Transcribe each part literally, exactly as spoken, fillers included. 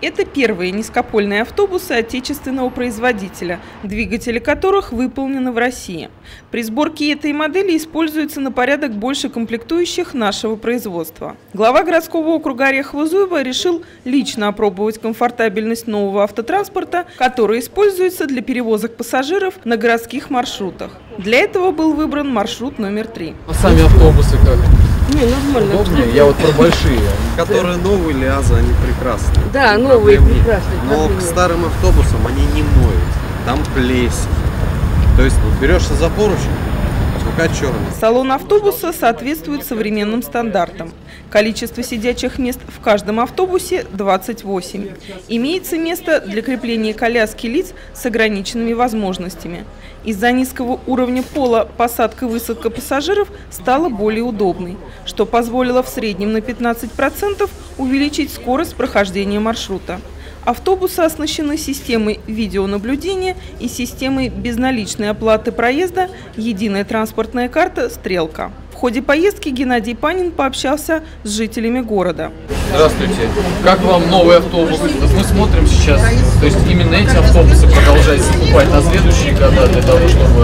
Это первые низкопольные автобусы отечественного производителя, двигатели которых выполнены в России. При сборке этой модели используется на порядок больше комплектующих нашего производства. Глава городского округа Орехово-Зуево решил лично опробовать комфортабельность нового автотранспорта, который используется для перевозок пассажиров на городских маршрутах. Для этого был выбран маршрут номер три. А сами автобусы как? Не, нормально. Удобнее? Я вот про большие. Которые новые Лиазы, они прекрасные. Да, новые прекрасные. Но к старым автобусам они не моют. Там плесень. То есть вот берешься за поручень, рука черная. Салон автобуса соответствует современным стандартам. Количество сидячих мест в каждом автобусе – двадцать восемь. Имеется место для крепления коляски лиц с ограниченными возможностями. Из-за низкого уровня пола посадка и высадка пассажиров стала более удобной, что позволило в среднем на пятнадцать процентов увеличить скорость прохождения маршрута. Автобусы оснащены системой видеонаблюдения и системой безналичной оплаты проезда «Единая транспортная карта «Стрелка». В ходе поездки Геннадий Панин пообщался с жителями города. Здравствуйте. Как вам новый автобус? Мы смотрим сейчас, то есть именно эти автобусы продолжаете покупать на следующие года для того, чтобы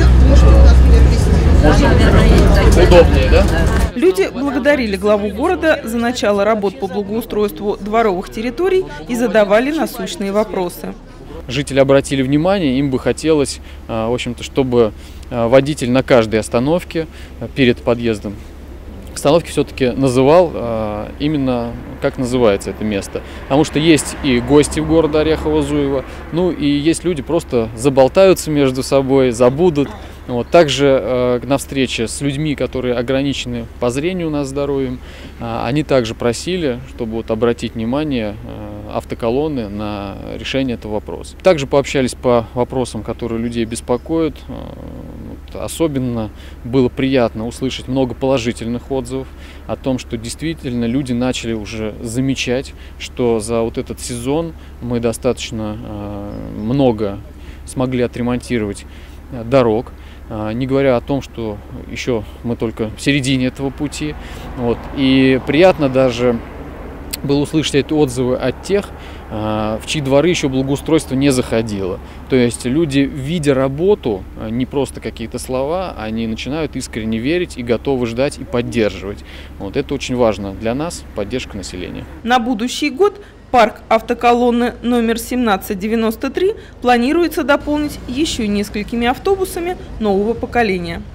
можно удобнее, да? Люди благодарили главу города за начало работ по благоустройству дворовых территорий и задавали насущные вопросы. Жители обратили внимание, им бы хотелось, в общем-то, чтобы водитель на каждой остановке перед подъездом к остановке все-таки называл именно, как называется это место. Потому что есть и гости в города Орехово-Зуево, ну и есть люди, просто заболтаются между собой, забудут. Вот. Также э, на встрече с людьми, которые ограничены по зрению на здоровьем, э, они также просили, чтобы вот, обратить внимание э, автоколонны на решение этого вопроса. Также пообщались по вопросам, которые людей беспокоят. Э, вот, особенно было приятно услышать много положительных отзывов о том, что действительно люди начали уже замечать, что за вот этот сезон мы достаточно э, много смогли отремонтировать дорог. Не говоря о том, что еще мы только в середине этого пути. Вот. И приятно даже было услышать эти отзывы от тех, в чьи дворы еще благоустройство не заходило. То есть люди, видя работу, не просто какие-то слова, они начинают искренне верить и готовы ждать и поддерживать. Вот это очень важно для нас, поддержка населения. На будущий год парк автоколонны номер семнадцать девяносто три планируется дополнить еще несколькими автобусами нового поколения.